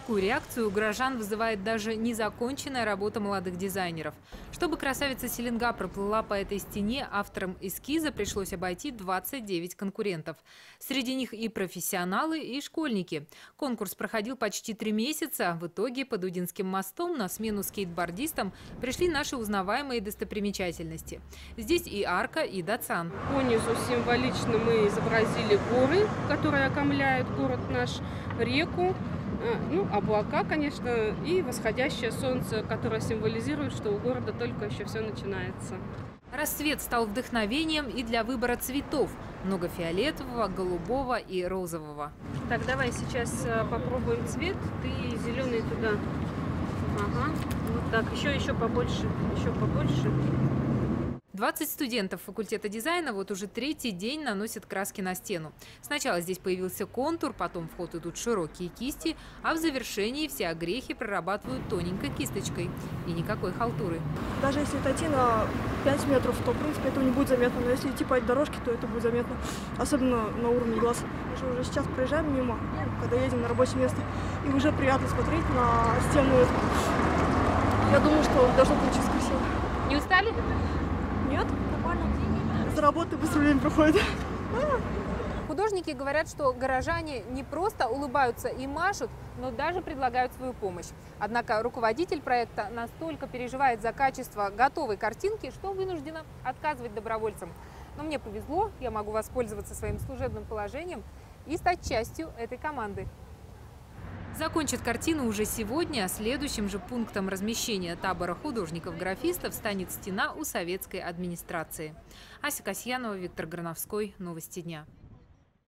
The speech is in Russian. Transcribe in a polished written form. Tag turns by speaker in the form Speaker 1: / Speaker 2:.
Speaker 1: Такую реакцию у горожан вызывает даже незаконченная работа молодых дизайнеров. Чтобы красавица Селенга проплыла по этой стене, авторам эскиза пришлось обойти 29 конкурентов. Среди них и профессионалы, и школьники. Конкурс проходил почти 3 месяца. В итоге под Удинским мостом на смену скейтбордистам пришли наши узнаваемые достопримечательности. Здесь и арка, и Дацан.
Speaker 2: По низу символично мы изобразили горы, которые окаймляют город наш, реку, облака, конечно, и восходящее солнце, которое символизирует, что у города только еще все начинается.
Speaker 1: Рассвет стал вдохновением и для выбора цветов. Много фиолетового, голубого и розового.
Speaker 2: Так, давай сейчас попробуем цвет. Ты зеленый туда. Ага. Вот так, еще побольше, еще побольше.
Speaker 1: 20 студентов факультета дизайна вот уже третий день наносят краски на стену. Сначала здесь появился контур, потом в ход идут широкие кисти, а в завершении все огрехи прорабатывают тоненькой кисточкой. И никакой халтуры.
Speaker 3: Даже если отойти на 5 метров, то, в принципе, этого не будет заметно. Но если идти по этой дорожке, то это будет заметно. Особенно на уровне глаз. Мы же уже сейчас проезжаем мимо, когда едем на рабочее место. И уже приятно смотреть на стену. Я думаю, что должно получиться красиво.
Speaker 1: Не устали?
Speaker 3: Нет, нормально. За работы быстро время проходит.
Speaker 1: Художники говорят, что горожане не просто улыбаются и машут, но даже предлагают свою помощь. Однако руководитель проекта настолько переживает за качество готовой картинки, что вынуждена отказывать добровольцам. Но мне повезло, я могу воспользоваться своим служебным положением и стать частью этой команды. Закончит картину уже сегодня, а следующим же пунктом размещения табора художников-графистов станет стена у советской администрации. Ася Касьянова, Виктор Грановской. Новости дня.